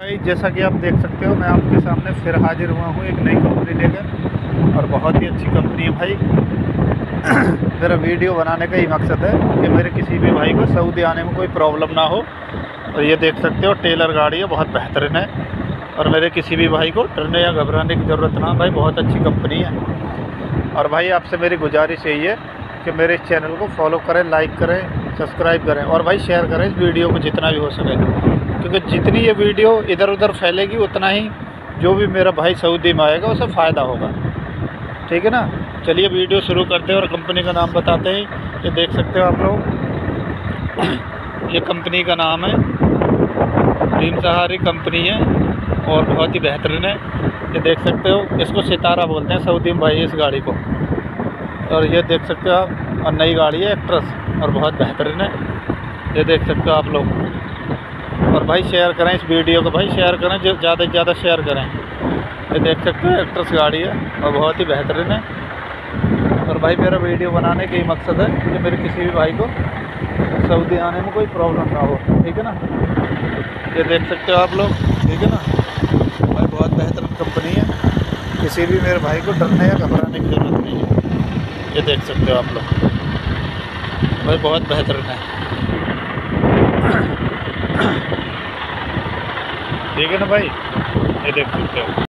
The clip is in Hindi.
भाई जैसा कि आप देख सकते हो, मैं आपके सामने फिर हाजिर हुआ हूँ एक नई कंपनी लेकर, और बहुत ही अच्छी कंपनी है भाई। मेरा वीडियो बनाने का ही मकसद है कि मेरे किसी भी भाई को सऊदी आने में कोई प्रॉब्लम ना हो। और ये देख सकते हो टेलर गाड़ी है, बहुत बेहतरीन है, और मेरे किसी भी भाई को डरने या घबराने की ज़रूरत ना। भाई बहुत अच्छी कंपनी है। और भाई आपसे मेरी गुजारिश यही है कि मेरे इस चैनल को फॉलो करें, लाइक करें, सब्सक्राइब करें, और भाई शेयर करें इस वीडियो को जितना भी हो सके, क्योंकि जितनी ये वीडियो इधर उधर फैलेगी उतना ही जो भी मेरा भाई सऊदी में आएगा उसे फ़ायदा होगा। ठीक है ना। चलिए वीडियो शुरू करते हैं और कंपनी का नाम बताते हैं। ये देख सकते हो आप लोग, ये कंपनी का नाम है ड्रीम सहारी कंपनी है, और बहुत ही बेहतरीन है। ये देख सकते हो, इसको सितारा बोलते हैं सऊदी में भाई इस गाड़ी को। और ये देख सकते हो आप, और नई गाड़ी है एक्ट्रेस, और बहुत बेहतरीन है। ये देख सकते हो आप लोग। और भाई शेयर करें इस वीडियो को, भाई शेयर करें, ज़्यादा से ज़्यादा शेयर करें। ये देख सकते हो एक्ट्रेस गाड़ी है, और बहुत ही बेहतरीन है। और भाई मेरा वीडियो बनाने का ही मकसद है कि मेरे किसी भी भाई को सऊदी आने में कोई प्रॉब्लम ना हो। ठीक है ना। ये देख सकते हो आप लोग, ठीक है ना। भाई बहुत बेहतरीन कंपनी है, किसी भी मेरे भाई को डरने या घबराने की ज़रूरत नहीं है। ये देख सकते हो आप लोग, भाई बहुत बेहतरीन है। ठीक है ना भाई, ये देख सकते हो।